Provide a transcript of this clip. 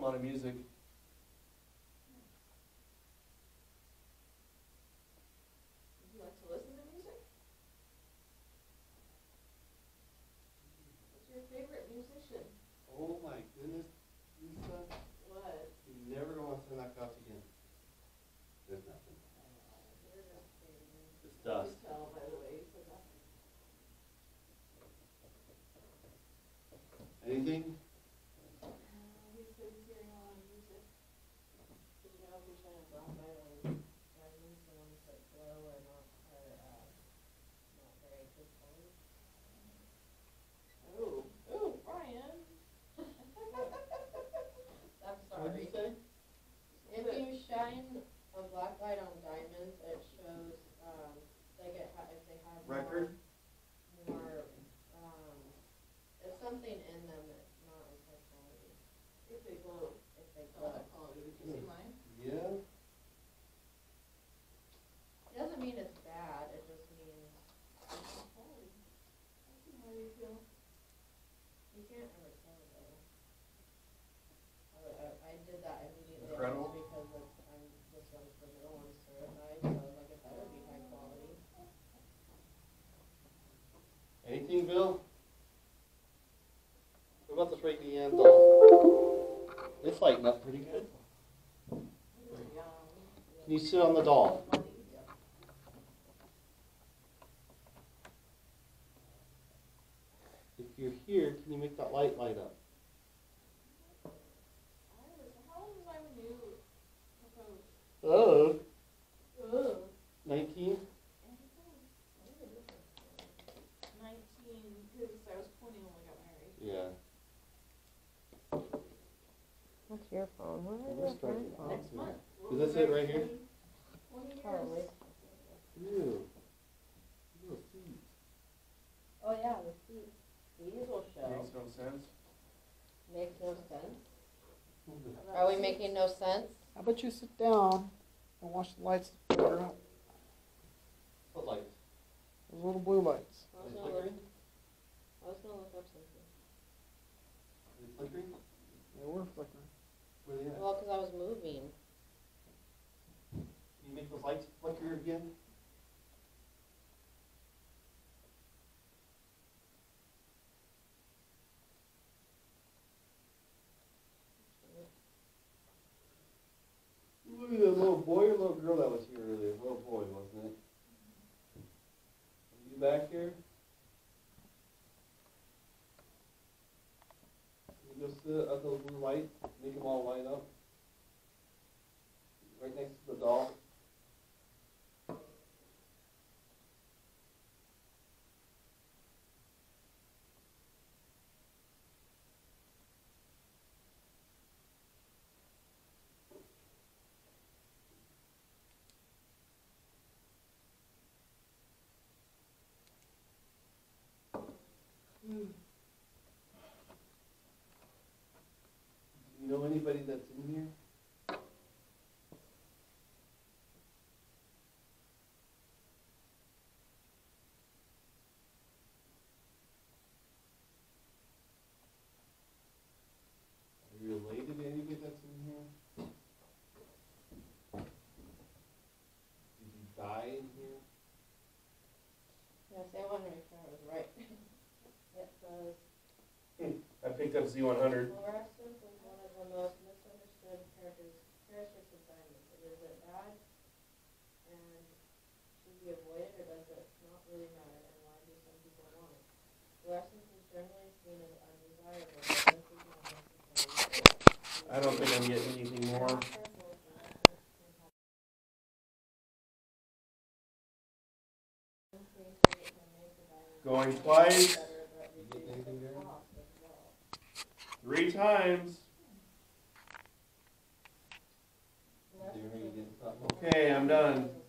lot of music. Would you like to listen to music? What's your favorite musician? Oh my goodness, Lisa. What? You're never going to want to turn that couch again. There's nothing. You're just kidding. It's dust. You can tell by the way you said that. Anything? He said he's hearing a lot of music. Did you know if you shine a Blacklight on diamonds, the ones that glow are not very good quality? Oh, Brian. I'm sorry. What did you say? If you shine a Blacklight on diamonds, it shows if they have Record? more there's something in them that's not as high quality. If they glow. If they glow. High quality. Did you see mine? Yeah. It doesn't mean it's bad. It just means it's high quality. How do you feel? You can't ever tell though. I did that immediately Incredible. because this one's the middle one's certified, so I was like, it better be high quality. Anything, Bill? What about this right end doll? It's lighting up pretty good. Can you sit on the doll? If you're here, can you make that light up? How old was I when you proposed? Oh. 19? 19, because I was 20 when we got married. Yeah. What's your phone? What We're is starting your phone? Next month. Is this it right here? 20 years. Probably. Ew. Little seeds. Oh yeah, the seeds. These will show. Makes no sense. Makes no sense. Are we making no sense? How about you sit down and watch the lights flicker up? What lights? Those little blue lights. I Are was they gonna flickering? look up something. Are they flickering? They were flickering. Where are they at? Well, because I was moving. Can you make those lights flicker again? Look at that little boy or little girl that was here earlier. Little boy, wasn't it? Are you back here? Can you go sit at those blue lights? Make them all light up. Right next to the doll. Do you know anybody that's in here? Are you related to anybody that's in here? Did you die in here? Yes, I wanted to make sure I was right. It says, I picked up Z100. fluorescence is one of the most misunderstood characteristics of diamonds. Is it bad and should be avoided, or does it not really matter, and why do some people want it? Fluorescence is generally seen as undesirable, but this is not necessary. I don't think I'm getting anything more. Going twice. You getting anything there? 3 times. Okay, I'm done.